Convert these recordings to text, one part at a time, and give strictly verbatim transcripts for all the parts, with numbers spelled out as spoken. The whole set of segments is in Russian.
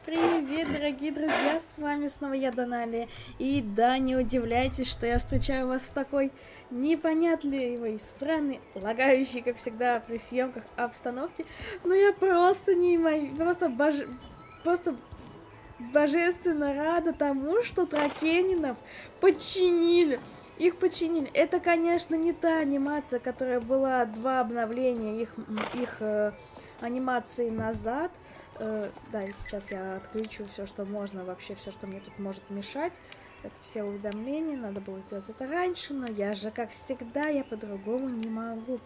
Привет, дорогие друзья, с вами снова я, Донали. И да, не удивляйтесь, что я встречаю вас в такой непонятливой, странной, лагающей, как всегда, при съемках обстановке. Но я просто не имею, просто бож... просто божественно рада тому, что Тракенинов починили. Их починили. Это, конечно, не та анимация, которая была два обновления их, их э, анимации назад. Э, да, и сейчас я отключу все, что можно, вообще все, что мне тут может мешать. Это все уведомления, надо было сделать это раньше, но я же, как всегда, я по-другому не могу.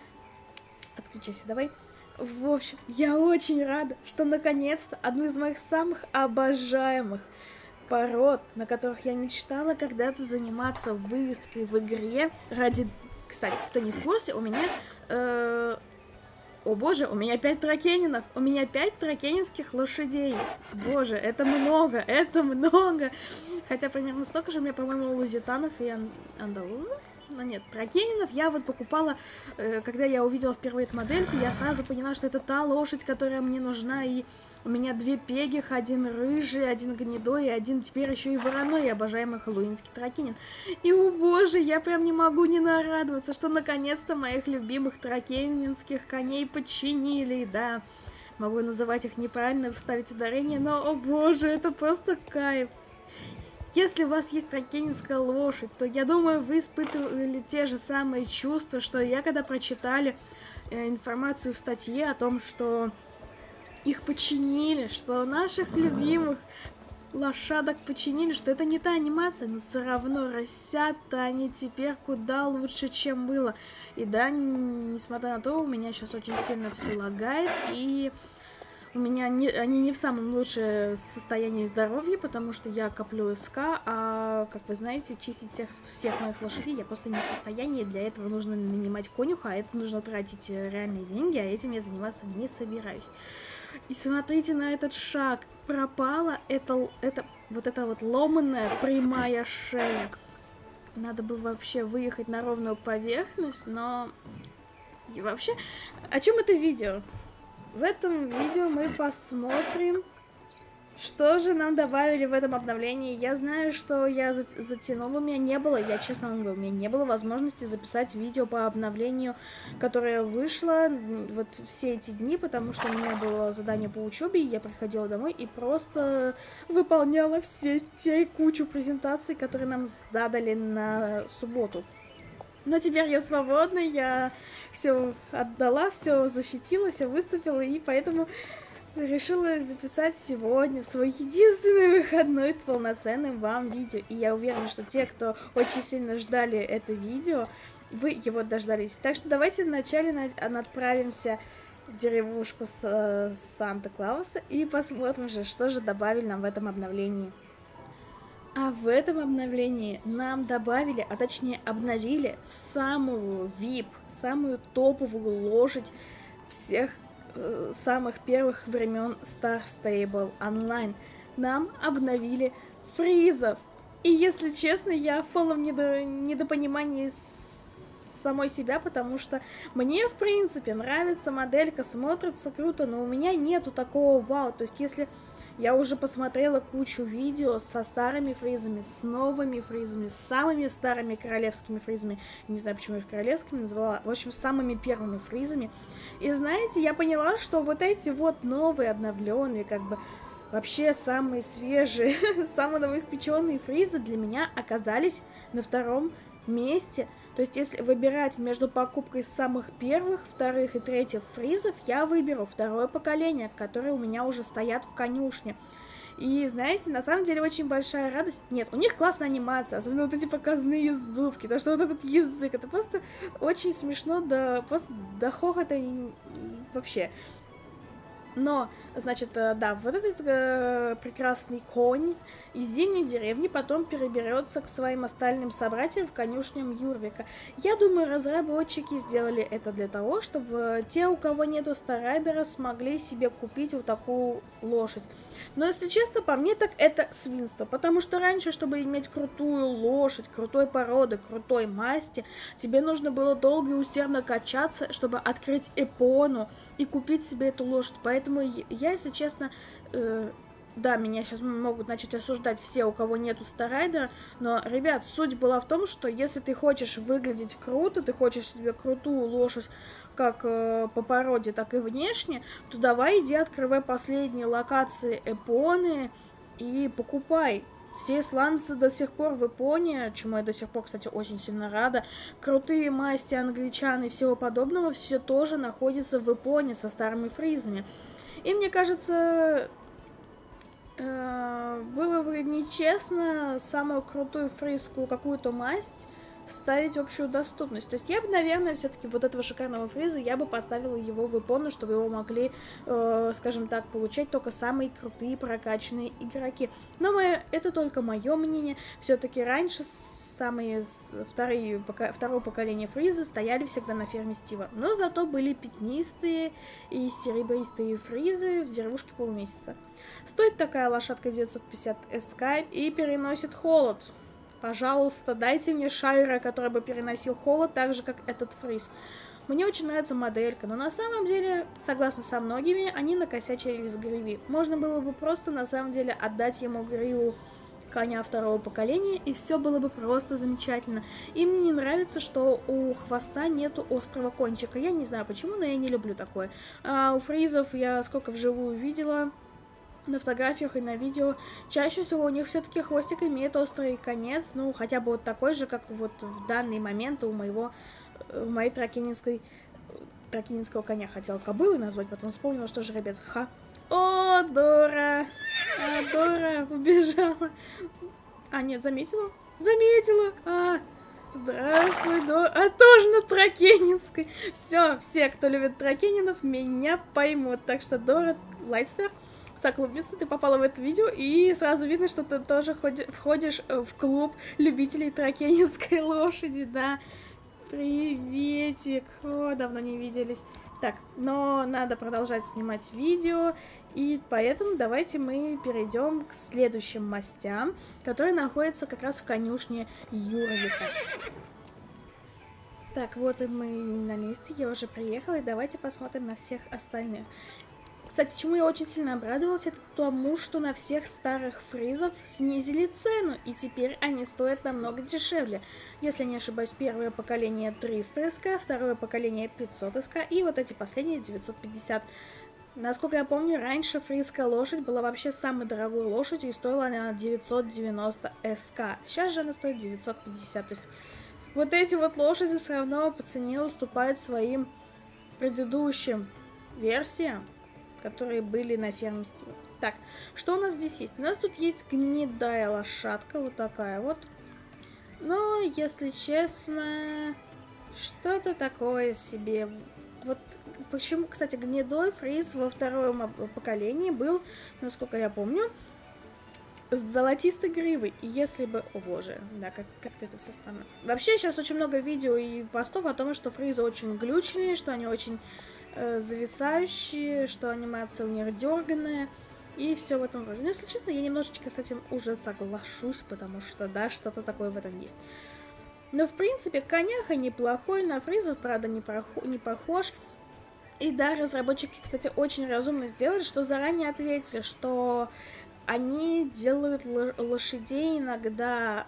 Отключайся, давай. В общем, я очень рада, что наконец-то одну из моих самых обожаемых пород, на которых я мечтала когда-то заниматься выездкой в игре ради... Кстати, кто не в курсе, у меня... Э... О боже, у меня пять тракенинов, у меня пять тракенинских лошадей. Боже, это много, это много. Хотя примерно столько же у меня, по-моему, лузитанов и ан... андалузов. Но нет, тракенинов я вот покупала, э, когда я увидела впервые эту модельку, я сразу поняла, что это та лошадь, которая мне нужна, и у меня две пегих, один рыжий, один гнедой, и один теперь еще и вороной, обожаемый хэллоуинский тракенин. И, о боже, я прям не могу не нарадоваться, что наконец-то моих любимых тракенинских коней починили, да. Могу называть их неправильно, вставить ударение, но, о боже, это просто кайф. Если у вас есть тракенинская лошадь, то, я думаю, вы испытывали те же самые чувства, что я, когда прочитали э, информацию в статье о том, что их починили, что наших любимых лошадок починили, что это не та анимация, но все равно растят-то они теперь куда лучше, чем было. И да, несмотря на то, у меня сейчас очень сильно все лагает, и... У меня не, они не в самом лучшем состоянии здоровья, потому что я коплю СК, а, как вы знаете, чистить всех, всех моих лошадей я просто не в состоянии. Для этого нужно нанимать конюха, а это нужно тратить реальные деньги, а этим я заниматься не собираюсь. И смотрите на этот шаг. Пропала это, это, вот эта вот ломаная прямая шея. Надо бы вообще выехать на ровную поверхность, но... И вообще, о чем это видео? В этом видео мы посмотрим, что же нам добавили в этом обновлении. Я знаю, что я затянула, у меня не было, я честно вам говорю, у меня не было возможности записать видео по обновлению, которое вышло вот все эти дни, потому что у меня было задание по учебе, и я приходила домой и просто выполняла все те кучу презентаций, которые нам задали на субботу. Но теперь я свободна, я все отдала, все защитила, все выступила, и поэтому решила записать сегодня в свой единственный выходной полноценным вам видео. И я уверена, что те, кто очень сильно ждали это видео, вы его дождались. Так что давайте вначале отправимся в деревушку с Санта-Клауса и посмотрим же, что же добавили нам в этом обновлении. А в этом обновлении нам добавили, а точнее обновили самую ви ай пи, самую топовую лошадь всех э, самых первых времен Star Stable Online. Нам обновили фризов. И если честно, я в полном недо... недопонимании самой себя, потому что мне, в принципе, нравится моделька, смотрится круто, но у меня нету такого вау. То есть, если я уже посмотрела кучу видео со старыми фризами, с новыми фризами, с самыми старыми королевскими фризами, не знаю, почему их королевскими называла, в общем, с самыми первыми фризами. И знаете, я поняла, что вот эти вот новые, обновленные, как бы, вообще самые свежие, самые новоиспеченные фризы для меня оказались на втором месте. То есть, если выбирать между покупкой самых первых, вторых и третьих фризов, я выберу второе поколение, которые у меня уже стоят в конюшне. И, знаете, на самом деле очень большая радость. Нет, у них классная анимация, особенно вот эти показные зубки, потому что вот этот язык, это просто очень смешно, до, просто до хохота и, и вообще... Но, значит, да, вот этот э, прекрасный конь из зимней деревни потом переберется к своим остальным собратьям в конюшням Юрвика. Я думаю, разработчики сделали это для того, чтобы те, у кого нету Старайдера, смогли себе купить вот такую лошадь. Но, если честно, по мне так это свинство, потому что раньше, чтобы иметь крутую лошадь, крутой породы, крутой масти, тебе нужно было долго и усердно качаться, чтобы открыть эпону и купить себе эту лошадь. Поэтому я, если честно, э, да, меня сейчас могут начать осуждать все, у кого нету Старайдера, но, ребят, суть была в том, что если ты хочешь выглядеть круто, ты хочешь себе крутую лошадь, как э, по породе, так и внешне, то давай иди открывай последние локации Эпоны и покупай. Все исландцы до сих пор в Японии, чему я до сих пор, кстати, очень сильно рада. Крутые масти англичан и всего подобного все тоже находятся в Японии со старыми фризами. И мне кажется, э, было бы нечестно самую крутую фризскую какую-то масть ставить в общую доступность. То есть я бы, наверное, все-таки вот этого шикарного фриза я бы поставила его в Японию, чтобы его могли, э, скажем так, получать только самые крутые прокачанные игроки. Но мое, это только мое мнение. Все-таки раньше самые вторые, пока, второе поколение фриза стояли всегда на ферме Стива. Но зато были пятнистые и серебристые фризы в деревушке полумесяца. Стоит такая лошадка девятьсот пятьдесят эс-ка и переносит холод. Пожалуйста, дайте мне Шайра, который бы переносил холод, так же, как этот фриз. Мне очень нравится моделька, но на самом деле, согласно со многими, они накосячили с гривой. Можно было бы просто, на самом деле, отдать ему гриву коня второго поколения, и все было бы просто замечательно. И мне не нравится, что у хвоста нету острого кончика. Я не знаю почему, но я не люблю такое. А у фризов я сколько вживую видела... На фотографиях и на видео чаще всего у них все-таки хвостик имеет острый конец, ну хотя бы вот такой же, как вот в данный момент у моего, у моей тракенинской, тракенинского коня. Хотела кобылы назвать, потом вспомнила, что жеребец. Ха. О, Дора! А, Дора убежала. А, нет, заметила? Заметила! А, здравствуй, Дора. А, тоже на тракенинской. Все, все, кто любит тракенинов, меня поймут. Так что, Дора, Лайтстер, соклубница, ты попала в это видео, и сразу видно, что ты тоже ходи, входишь в клуб любителей тракенинской лошади, да. Приветик! О, давно не виделись. Так, но надо продолжать снимать видео, и поэтому давайте мы перейдем к следующим мастям, которые находятся как раз в конюшне Юрвика. Так, вот и мы на месте, я уже приехала, и давайте посмотрим на всех остальных. Кстати, чему я очень сильно обрадовалась, это тому, что на всех старых фризов снизили цену, и теперь они стоят намного дешевле. Если не ошибаюсь, первое поколение триста эс-ка, второе поколение пятьсот эс-ка, и вот эти последние девятьсот пятьдесят. Насколько я помню, раньше фризская лошадь была вообще самой дорогой лошадью, и стоила она девятьсот девяносто эс-ка. Сейчас же она стоит девятьсот пятьдесят, то есть вот эти вот лошади все равно по цене уступают своим предыдущим версиям, которые были на ферме Стива. Так, что у нас здесь есть? У нас тут есть гнедая лошадка, вот такая вот. Но, если честно, что-то такое себе. Вот почему, кстати, гнедой фриз во втором поколении был, насколько я помню, с золотистой гривой. И если бы... О боже, да, как- как-то это все странно. Вообще, сейчас очень много видео и постов о том, что фризы очень глючные, что они очень э, зависающие, что анимация у них дерганая. И все в этом роде. Но, если честно, я немножечко с этим уже соглашусь, потому что, да, что-то такое в этом есть. Но, в принципе, коняха неплохой, на фризов, правда, не, прохо- не похож. И да, разработчики, кстати, очень разумно сделали, что заранее ответили, что они делают лошадей иногда,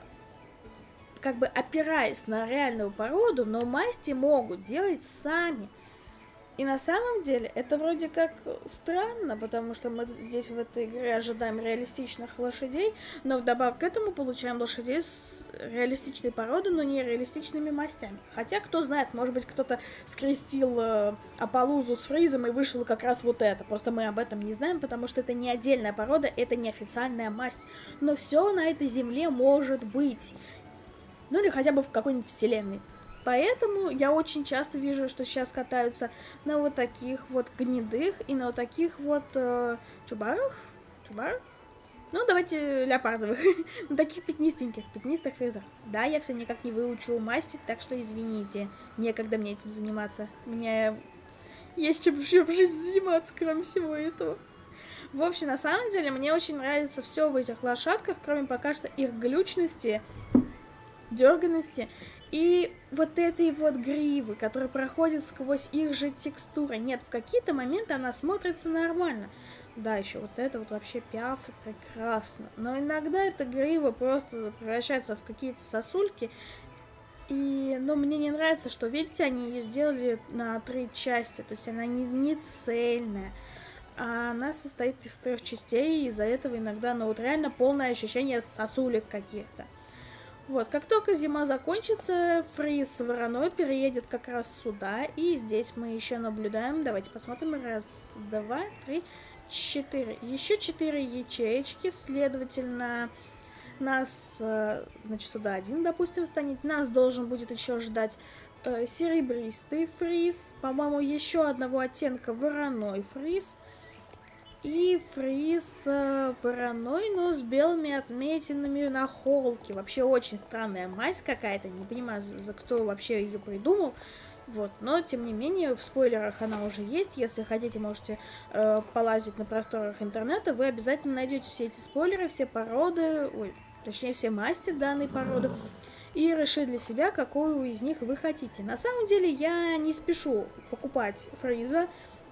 как бы опираясь на реальную породу, но масти могут делать сами. И на самом деле это вроде как странно, потому что мы здесь в этой игре ожидаем реалистичных лошадей, но вдобавок к этому получаем лошадей с реалистичной породой, но не реалистичными мастями. Хотя, кто знает, может быть, кто-то скрестил э, Апалузу с фризом и вышел как раз вот это. Просто мы об этом не знаем, потому что это не отдельная порода, это не официальная масть. Но все на этой земле может быть. Ну или хотя бы в какой-нибудь вселенной. Поэтому я очень часто вижу, что сейчас катаются на вот таких вот гнедых и на вот таких вот э, чубарах. Чубарах? Ну, давайте леопардовых. На таких пятнистеньких, пятнистых фризах. Да, я все никак не выучу мастить, так что извините. Некогда мне этим заниматься. У меня есть чем еще в жизни заниматься, кроме всего этого. В общем, на самом деле, мне очень нравится все в этих лошадках, кроме пока что их глючности, дерганности и вот этой вот гривы, которая проходит сквозь их же текстуры. Нет, в какие-то моменты она смотрится нормально. Да, еще вот это вот вообще пиаф прекрасно. Но иногда эта грива просто превращается в какие-то сосульки. И, ну, мне не нравится, что, видите, они ее сделали на три части. То есть она не, не цельная. А она состоит из трех частей. И из-за этого иногда, ну, вот реально полное ощущение сосулек каких-то. Вот, как только зима закончится, Фриз вороной переедет как раз сюда. И здесь мы еще наблюдаем. Давайте посмотрим. Раз, два, три... четыре. Еще четыре ячеечки, следовательно, нас, значит, сюда один, допустим, станет. Нас должен будет еще ждать э, серебристый фриз, по-моему, еще одного оттенка вороной фриз. И фриз э, вороной, но с белыми отметинами на холке. Вообще очень странная мазь какая-то, не понимаю, за кто вообще ее придумал. Вот, но тем не менее в спойлерах она уже есть. Если хотите, можете э, полазить на просторах интернета. Вы обязательно найдете все эти спойлеры, все породы, ой, точнее все масти данной породы, и решить для себя, какую из них вы хотите. На самом деле я не спешу покупать Фриза.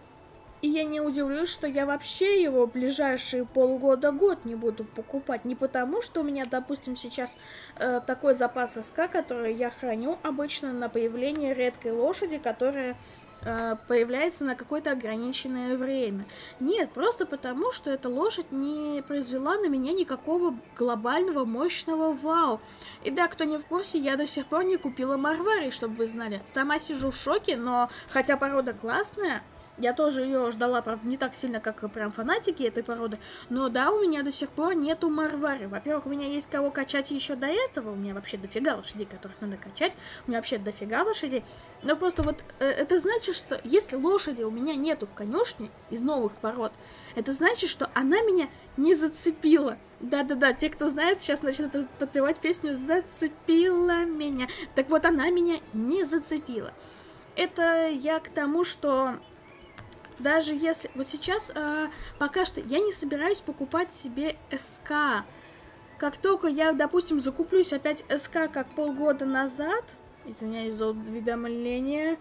И я не удивлюсь, что я вообще его в ближайшие полгода-год не буду покупать. Не потому, что у меня, допустим, сейчас э, такой запас СК, который я храню обычно на появление редкой лошади, которая э, появляется на какое-то ограниченное время. Нет, просто потому, что эта лошадь не произвела на меня никакого глобального мощного вау. И да, кто не в курсе, я до сих пор не купила Марвари, чтобы вы знали. Сама сижу в шоке, но хотя порода классная, я тоже ее ждала, правда, не так сильно, как прям фанатики этой породы. Но да, у меня до сих пор нету Марвари. Во-первых, у меня есть кого качать еще до этого. У меня вообще дофига лошадей, которых надо качать. У меня вообще дофига лошадей. Но просто вот э, это значит, что если лошади у меня нету в конюшне из новых пород, это значит, что она меня не зацепила. Да-да-да, те, кто знает, сейчас начнут подпевать песню «Зацепила меня». Так вот, она меня не зацепила. Это я к тому, что... Даже если... Вот сейчас э, пока что я не собираюсь покупать себе СК. Как только я, допустим, закуплюсь опять СК, как полгода назад, извиняюсь за уведомление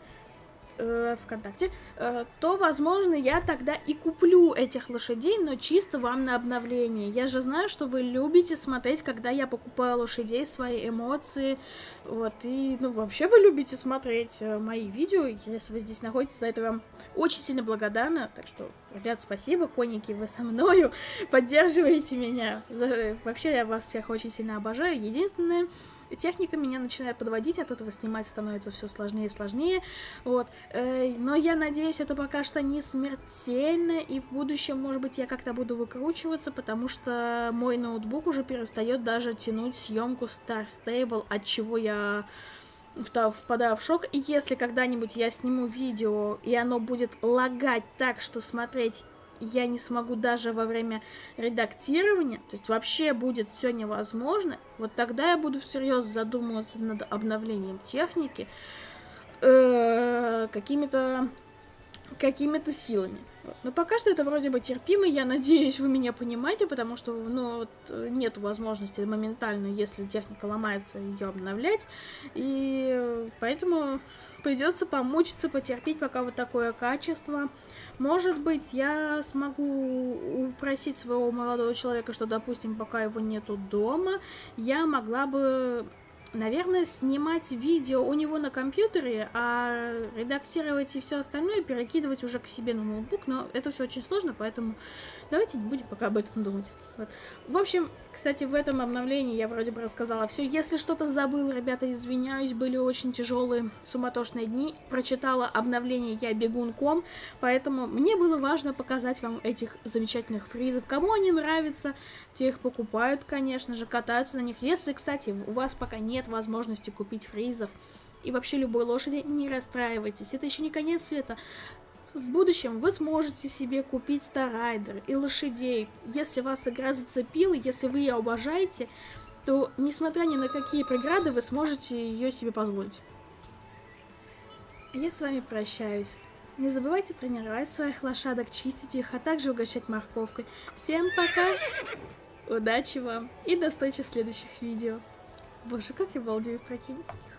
э, ВКонтакте, э, то, возможно, я тогда и куплю этих лошадей, но чисто вам на обновление. Я же знаю, что вы любите смотреть, когда я покупаю лошадей, свои эмоции. Вот, и, ну, вообще вы любите смотреть э, мои видео. Если вы здесь находитесь, за это вам очень сильно благодарна. Так что, ребят, спасибо, конники, вы со мною, поддерживаете меня. За... Вообще, я вас всех очень сильно обожаю. Единственное, техника меня начинает подводить, от этого снимать становится все сложнее и сложнее. Вот, э, но я надеюсь, это пока что не смертельно, и в будущем, может быть, я как-то буду выкручиваться, потому что мой ноутбук уже перестает даже тянуть съемку Star Stable, от чего я впадаю в шок. И если когда-нибудь я сниму видео, и оно будет лагать так, что смотреть я не смогу даже во время редактирования, то есть вообще будет все невозможно, вот тогда я буду всерьез задумываться над обновлением техники э, какими-то какими-то силами. Вот. Но пока что это вроде бы терпимо, я надеюсь, вы меня понимаете, потому что, ну, вот, нет возможности моментально, если техника ломается, ее обновлять, и поэтому придется помучиться, потерпеть, пока вот такое качество. Может быть, я смогу упросить своего молодого человека, что, допустим, пока его нету дома, я могла бы, наверное, снимать видео у него на компьютере, а редактировать и все остальное перекидывать уже к себе на ноутбук, но это все очень сложно, поэтому давайте не будем пока об этом думать. Вот. В общем, кстати, в этом обновлении я вроде бы рассказала все. Если что-то забыла, ребята, извиняюсь, были очень тяжелые, суматошные дни. Прочитала обновление я бегунком, поэтому мне было важно показать вам этих замечательных фризов. Кому они нравятся, те их покупают, конечно же, катаются на них. Если, кстати, у вас пока нет возможности купить фризов и вообще любой лошади, не расстраивайтесь. Это еще не конец света. В будущем вы сможете себе купить старайдер и лошадей. Если вас игра зацепила, если вы ее обожаете, то, несмотря ни на какие преграды, вы сможете ее себе позволить. Я с вами прощаюсь. Не забывайте тренировать своих лошадок, чистить их, а также угощать морковкой. Всем пока, удачи вам и до встречи в следующих видео. Боже, как я балдею с Тракинских.